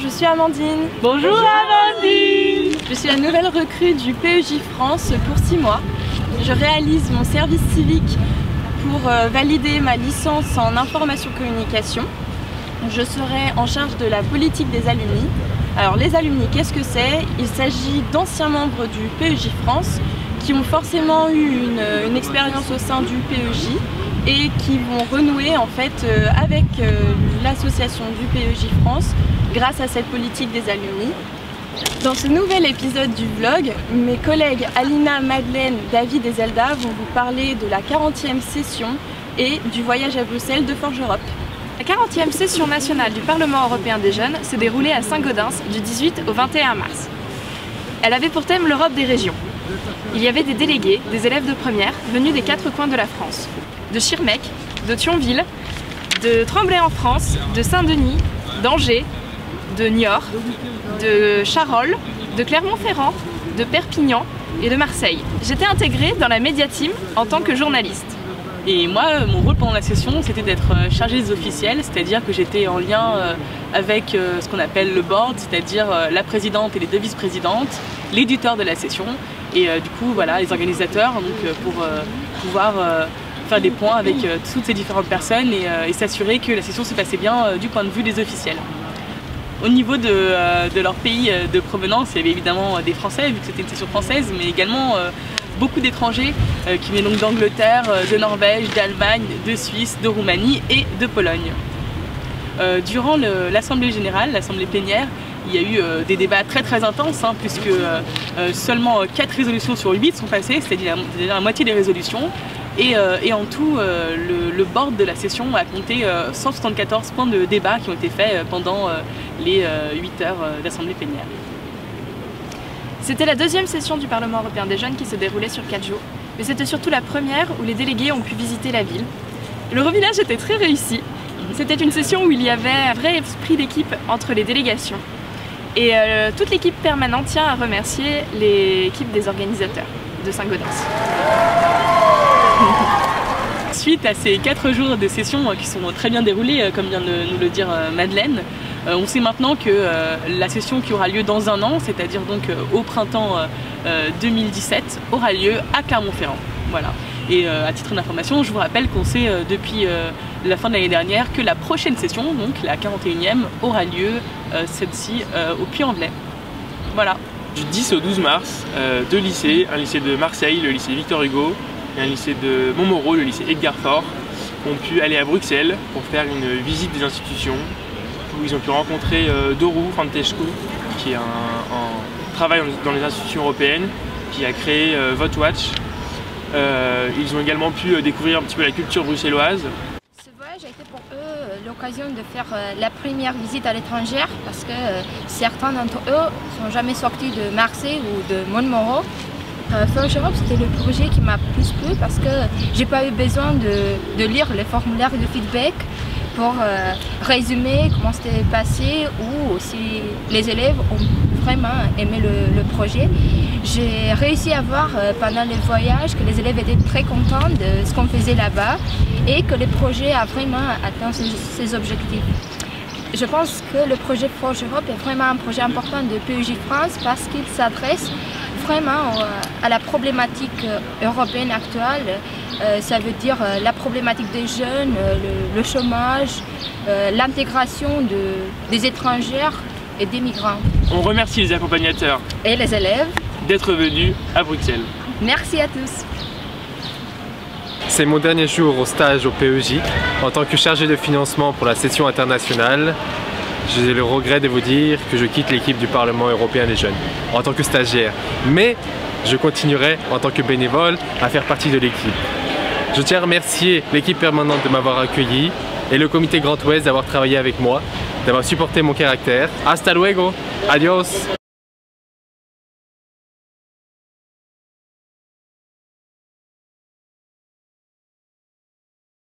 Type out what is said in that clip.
je suis Amandine. Bonjour Amandine. Je suis la nouvelle recrue du PEJ France pour 6 mois. Je réalise mon service civique pour valider ma licence en information communication. Je serai en charge de la politique des alumni. Alors les alumni, qu'est-ce que c'est? Il s'agit d'anciens membres du PEJ France qui ont forcément eu une expérience au sein du PEJ et qui vont renouer en fait avec l'association du PEJ France grâce à cette politique des alumni. Dans ce nouvel épisode du vlog, mes collègues Alina, Madeleine, David et Zelda vont vous parler de la 40e session et du voyage à Bruxelles de Forge Europe. La 40e session nationale du Parlement européen des jeunes s'est déroulée à Saint-Gaudens du 18 au 21 mars. Elle avait pour thème l'Europe des régions. Il y avait des délégués, des élèves de première, venus des 4 coins de la France. De Schirmeck, de Thionville, de Tremblay en France, de Saint-Denis, d'Angers, de Niort, de Charolles, de Clermont-Ferrand, de Perpignan et de Marseille. J'étais intégrée dans la Média Team en tant que journaliste. Et moi, mon rôle pendant la session, c'était d'être chargée des officiels, c'est-à-dire que j'étais en lien avec ce qu'on appelle le board, c'est-à-dire la présidente et les 2 vice-présidentes, l'éditeur de la session, et du coup, voilà, les organisateurs, donc, pour pouvoir faire des points avec toutes ces différentes personnes et s'assurer que la session se passait bien du point de vue des officiels. Au niveau de leur pays de provenance, il y avait évidemment des Français, vu que c'était une session française, mais également beaucoup d'étrangers qui venaient donc d'Angleterre, de Norvège, d'Allemagne, de Suisse, de Roumanie et de Pologne. Durant l'Assemblée générale, l'Assemblée plénière, il y a eu des débats très intenses, hein, puisque seulement 4 résolutions sur 8 sont passées, c'est-à-dire la moitié des résolutions. Et en tout, le board de la session a compté 174 points de débat qui ont été faits pendant les 8 heures d'Assemblée plénière. C'était la 2e session du Parlement européen des jeunes qui se déroulait sur 4 jours, mais c'était surtout la première où les délégués ont pu visiter la ville. Le revillage était très réussi. C'était une session où il y avait un vrai esprit d'équipe entre les délégations. Et toute l'équipe permanente tient à remercier l'équipe des organisateurs de Saint-Gaudens. Suite à ces 4 jours de session qui sont très bien déroulés, comme vient de nous le dire Madeleine, on sait maintenant que la session qui aura lieu dans un an, c'est-à-dire donc au printemps 2017, aura lieu à Clermont-Ferrand. Voilà. Et à titre d'information, je vous rappelle qu'on sait depuis la fin de l'année dernière que la prochaine session, donc la 41e, aura lieu celle-ci au Puy-en-Velay. Voilà. Du 10 au 12 mars, 2 lycées, un lycée de Marseille, le lycée Victor Hugo, et un lycée de Montmoreau, le lycée Edgar Faure, ont pu aller à Bruxelles pour faire une visite des institutions, où ils ont pu rencontrer Doru Fantescu, qui est travaille dans les institutions européennes, qui a créé VoteWatch. Ils ont également pu découvrir un petit peu la culture bruxelloise. Ce voyage a été pour eux l'occasion de faire la première visite à l'étranger, parce que certains d'entre eux ne sont jamais sortis de Marseille ou de Montmoreau. Forge Europe, c'était le projet qui m'a plus plu parce que j'ai pas eu besoin de lire les formulaires de feedback pour résumer comment c'était passé ou si les élèves ont vraiment aimé le projet. J'ai réussi à voir pendant le voyage que les élèves étaient très contents de ce qu'on faisait là-bas et que le projet a vraiment atteint ses objectifs. Je pense que le projet Forge Europe est vraiment un projet important de PEJ France parce qu'il s'adresse vraiment à la problématique européenne actuelle. Ça veut dire la problématique des jeunes, le chômage, l'intégration des étrangers et des migrants. On remercie les accompagnateurs et les élèves d'être venus à Bruxelles. Merci à tous. C'est mon dernier jour au stage au PEJ en tant que chargé de financement pour la session internationale. J'ai le regret de vous dire que je quitte l'équipe du Parlement européen des jeunes en tant que stagiaire, mais je continuerai en tant que bénévole à faire partie de l'équipe. Je tiens à remercier l'équipe permanente de m'avoir accueilli et le comité Grand Ouest d'avoir travaillé avec moi, d'avoir supporté mon caractère. Hasta luego, adios.